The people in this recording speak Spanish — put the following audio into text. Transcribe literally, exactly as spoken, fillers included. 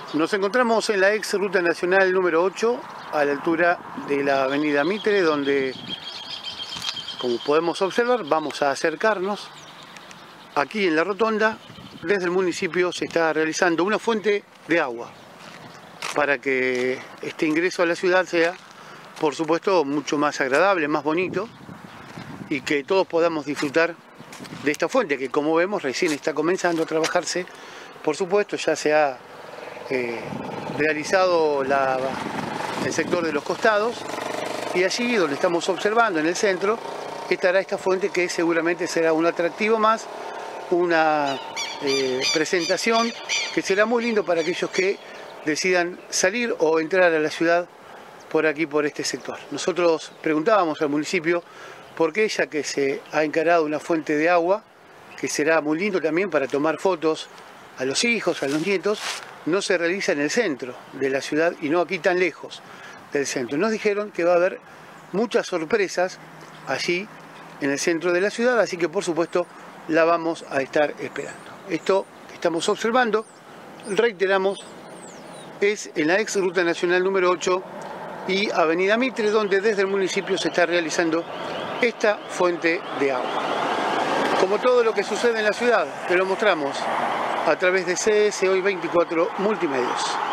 Nos encontramos en la ex ruta nacional número ocho, a la altura de la avenida Mitre, donde, como podemos observar, vamos a acercarnos. Aquí en la rotonda, desde el municipio se está realizando una fuente de agua para que este ingreso a la ciudad sea, por supuesto, mucho más agradable, más bonito, y que todos podamos disfrutar de esta fuente que, como vemos, recién está comenzando a trabajarse. Por supuesto, ya se ha eh, realizado la, el sector de los costados, y allí donde estamos observando, en el centro, estará esta fuente que seguramente será un atractivo más, una eh, presentación que será muy lindo para aquellos que decidan salir o entrar a la ciudad por aquí, por este sector. Nosotros preguntábamos al municipio por qué, ya que se ha encarado una fuente de agua, que será muy lindo también para tomar fotos a los hijos, a los nietos, no se realiza en el centro de la ciudad y no aquí tan lejos del centro. Nos dijeron que va a haber muchas sorpresas allí en el centro de la ciudad, así que por supuesto la vamos a estar esperando. Esto que estamos observando, reiteramos, es en la ex ruta nacional número ocho y avenida Mitre, donde desde el municipio se está realizando esta fuente de agua. Como todo lo que sucede en la ciudad, te lo mostramos a través de C S Hoy veinticuatro Multimedios.